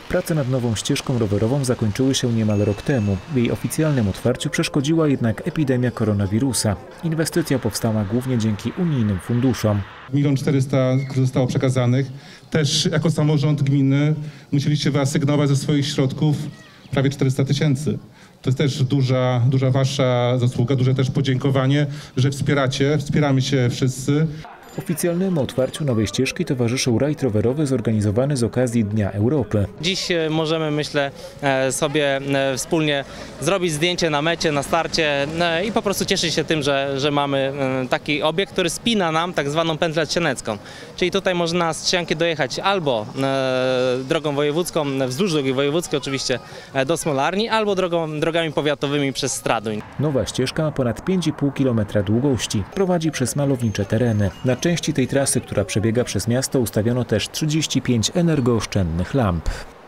Prace nad nową ścieżką rowerową zakończyły się niemal rok temu. W jej oficjalnym otwarciu przeszkodziła jednak epidemia koronawirusa. Inwestycja powstała głównie dzięki unijnym funduszom. 1 400 000 zostało przekazanych. Też jako samorząd gminy musieliście wyasygnować ze swoich środków prawie 400 000. To jest też duża wasza zasługa, duże też podziękowanie, że wspieramy się wszyscy. Oficjalnemu otwarciu nowej ścieżki towarzyszył rajd rowerowy zorganizowany z okazji Dnia Europy. Dziś możemy, myślę, sobie wspólnie zrobić zdjęcie na mecie, na starcie i po prostu cieszyć się tym, że mamy taki obiekt, który spina nam tak zwaną pętlę trzcianecką. Czyli tutaj można z Trzcianki dojechać albo drogą wojewódzką, wzdłuż drogi wojewódzkiej oczywiście do Smolarni, albo drogami powiatowymi przez Straduń. Nowa ścieżka ma ponad 5,5 km długości. Prowadzi przez malownicze tereny. Na części tej trasy, która przebiega przez miasto, ustawiono też 35 energooszczędnych lamp.